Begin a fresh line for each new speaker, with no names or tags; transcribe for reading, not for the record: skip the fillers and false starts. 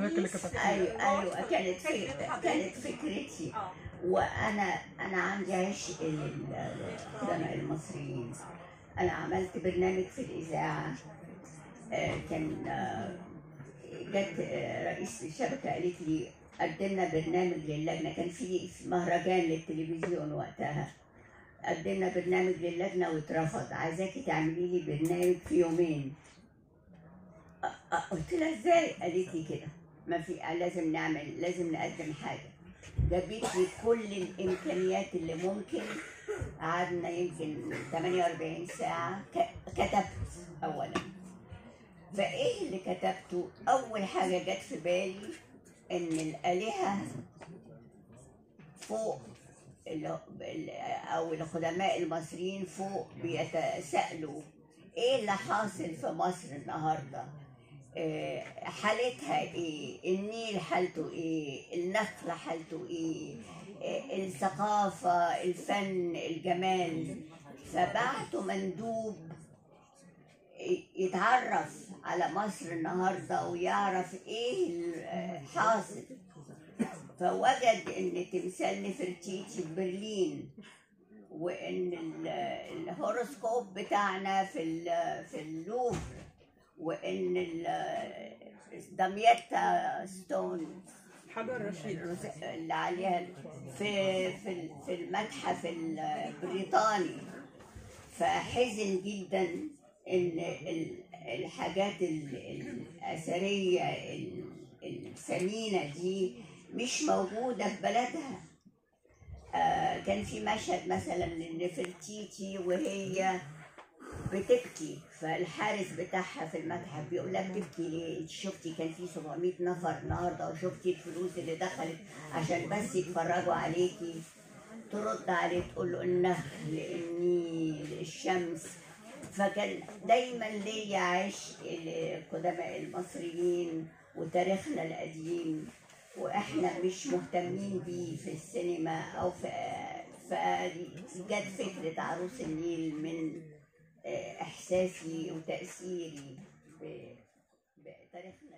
حضرتك اللي كتبتيها.
ايوه كانت فكرتي. وانا عندي عشق للقدماء المصريين. انا عملت برنامج في الاذاعه، كان جت رئيس الشبكه قالت لي قدمنا برنامج للجنه، كان في مهرجان للتلفزيون وقتها، قدمنا برنامج للجنه واترفض، عايزاكي تعملي لي برنامج في يومين. قلت لها ازاي؟ قالت لي كده ما في، لازم نقدم حاجه. جابت لي كل الامكانيات اللي ممكن، قعدنا يمكن 48 ساعه. كتبت اولا، فايه اللي كتبته؟ اول حاجه جت في بالي ان الالهه فوق، او القدماء المصريين فوق بيتساءلوا ايه اللي حاصل في مصر النهارده، حالتها ايه، النيل حالته ايه، النخل حالته ايه، الثقافه، الفن، الجمال. فبعتوا مندوب يتعرف على مصر النهارده ويعرف ايه الحاصل. فوجد ان تمثال نفرتيتي في برلين، وان الهوروسكوب بتاعنا في اللوفر، وان دمياتا ستون
حجر رشيد
اللي عليها في المتحف البريطاني. فحزن جدا ان الحاجات الأثرية الثمينة دي مش موجودة في بلدها. كان في مشهد مثلا لنفرتيتي وهي بتبكي، فالحارس بتاعها في المتحف بيقول لها بتبكي ليه؟ انت شفتي كان في 700 نفر النهارده، وشفتي الفلوس اللي دخلت عشان بس يتفرجوا عليكي؟ ترد عليه تقول له النخل، النيل، الشمس. فكان دايما ليا عشق القدماء المصريين وتاريخنا القديم، واحنا مش مهتمين بيه في السينما او فجت فكره عروس النيل من احساسي وتاثيري بتاريخنا.